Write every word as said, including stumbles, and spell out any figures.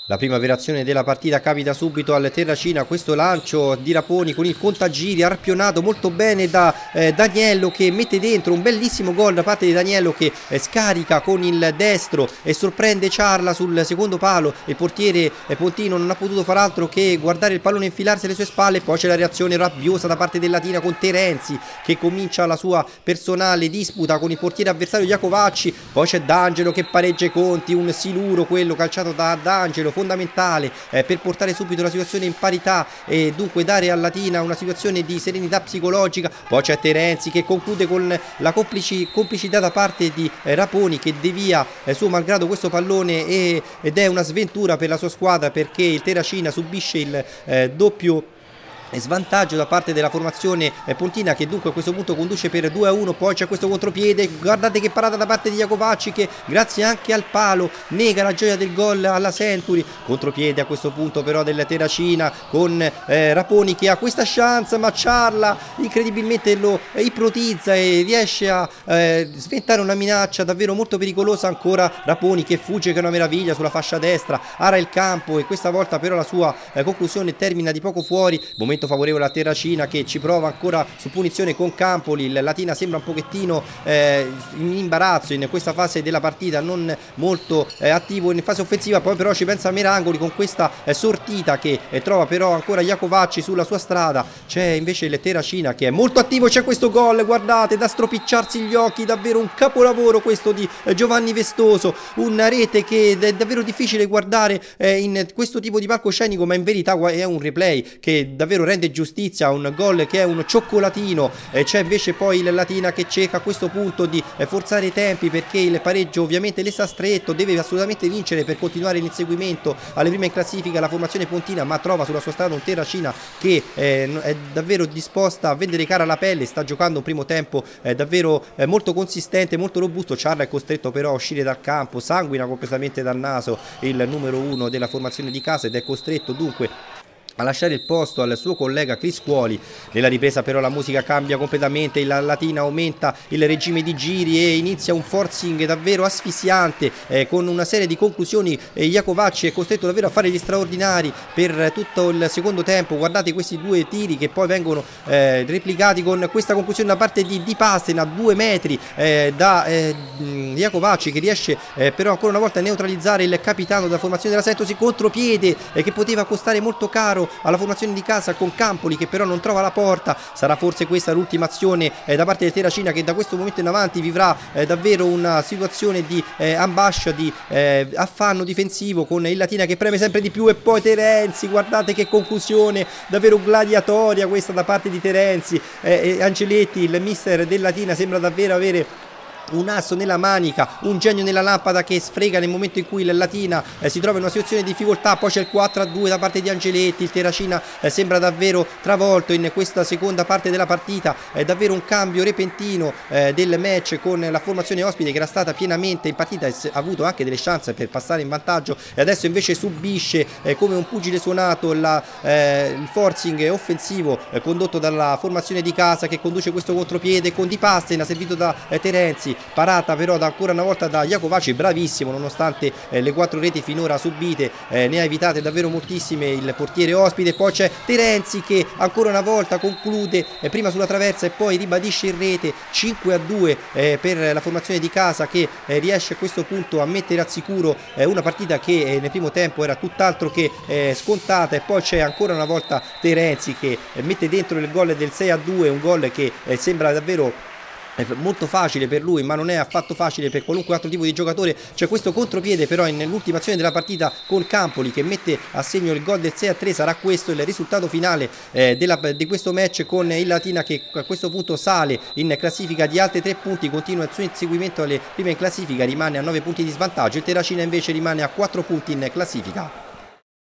La prima verazione della partita capita subito al Terracina, questo lancio di Raponi con il contagiri arpionato molto bene da eh, Daniello, che mette dentro un bellissimo gol da parte di Daniello, che eh, scarica con il destro e sorprende Ciarla sul secondo palo. Il portiere eh, Pontino non ha potuto far altro che guardare il pallone infilarsi alle sue spalle. Poi c'è la reazione rabbiosa da parte del Latina con Terenzi, che comincia la sua personale disputa con il portiere avversario Iacovacci. Poi c'è D'Angelo che pareggia i conti, un siluro quello calciato da D'Angelo, fondamentale eh, per portare subito la situazione in parità e dunque dare al Latina una situazione di serenità psicologica. Poi c'è Terenzi che conclude con la complici, complicità da parte di eh, Raponi, che devia eh, suo malgrado questo pallone e, ed è una sventura per la sua squadra, perché il Terracina subisce il eh, doppio svantaggio da parte della formazione pontina, che dunque a questo punto conduce per due a uno. Poi c'è questo contropiede, guardate che parata da parte di Iacovacci, che grazie anche al palo nega la gioia del gol alla Century. Contropiede a questo punto però del Terracina con eh, Raponi, che ha questa chance, ma Ciarla incredibilmente lo ipnotizza e riesce a eh, sventare una minaccia davvero molto pericolosa. Ancora Raponi che fugge, che è una meraviglia, sulla fascia destra, ara il campo, e questa volta però la sua eh, conclusione termina di poco fuori. Momento favorevole a Terracina, che ci prova ancora su punizione con Campoli. Il Latina sembra un pochettino eh, in imbarazzo in questa fase della partita, non molto eh, attivo in fase offensiva. Poi però ci pensa Mirangoli con questa eh, sortita che eh, trova però ancora Iacovacci sulla sua strada. C'è invece il Terracina che è molto attivo, c'è questo gol, guardate, da stropicciarsi gli occhi, davvero un capolavoro questo di eh, Giovanni Vestoso, una rete che è davvero difficile guardare eh, in questo tipo di palcoscenico, ma in verità è un replay che davvero rende giustizia a un gol che è un cioccolatino. Eh, c'è invece poi il Latina che cerca a questo punto di eh, forzare i tempi, perché il pareggio ovviamente le sta stretto, deve assolutamente vincere per continuare l'inseguimento alle prime in classifica la formazione pontina, ma trova sulla sua strada un Terracina che eh, è davvero disposta a vendere cara la pelle, sta giocando un primo tempo eh, davvero eh, molto consistente, molto robusto. Ciarla è costretto però a uscire dal campo, sanguina completamente dal naso il numero uno della formazione di casa, ed è costretto dunque a lasciare il posto al suo collega Chris Cuoli. Nella ripresa però la musica cambia completamente, il Latina aumenta il regime di giri e inizia un forcing davvero asfissiante eh, con una serie di conclusioni. eh, Iacovacci è costretto davvero a fare gli straordinari per tutto il secondo tempo. Guardate questi due tiri che poi vengono eh, replicati con questa conclusione da parte di Di Pasten a due metri eh, da eh, Iacovacci, che riesce eh, però ancora una volta a neutralizzare il capitano della formazione della Sentosi. Contropiede eh, che poteva costare molto caro alla formazione di casa con Campoli, che però non trova la porta. Sarà forse questa l'ultima azione eh, da parte del Terracina, che da questo momento in avanti vivrà eh, davvero una situazione di eh, ambascia, di eh, affanno difensivo, con il Latina che preme sempre di più. E poi Terenzi, guardate che conclusione davvero gladiatoria questa da parte di Terenzi. eh, e Angeletti, il mister del Latina, sembra davvero avere un asso nella manica, un genio nella lampada, che sfrega nel momento in cui il Latina eh, si trova in una situazione di difficoltà. Poi c'è il quattro a due da parte di Angeletti. Il Terracina eh, sembra davvero travolto in questa seconda parte della partita. È davvero un cambio repentino eh, del match con la formazione ospite, che era stata pienamente in partita e ha avuto anche delle chance per passare in vantaggio, e adesso invece subisce eh, come un pugile suonato la, eh, il forcing offensivo eh, condotto dalla formazione di casa, che conduce questo contropiede con Di Pasten, servito da eh, Terenzi. Parata però da, ancora una volta da Iacovacci, bravissimo, nonostante eh, le quattro reti finora subite, eh, ne ha evitate davvero moltissime il portiere ospite. Poi c'è Terenzi che ancora una volta conclude eh, prima sulla traversa e poi ribadisce in rete. Cinque a due eh, per la formazione di casa, che eh, riesce a questo punto a mettere al sicuro eh, una partita che eh, nel primo tempo era tutt'altro che eh, scontata. E poi c'è ancora una volta Terenzi che eh, mette dentro il gol del sei a due, un gol che eh, sembra davvero è molto facile per lui, ma non è affatto facile per qualunque altro tipo di giocatore. C'è questo contropiede però nell'ultima azione della partita con Campoli, che mette a segno il gol del sei a tre. Sarà questo il risultato finale eh, della, di questo match, con il Latina che a questo punto sale in classifica di altri tre punti, continua il suo inseguimento alle prime in classifica, rimane a nove punti di svantaggio. Il Terracina invece rimane a quattro punti in classifica.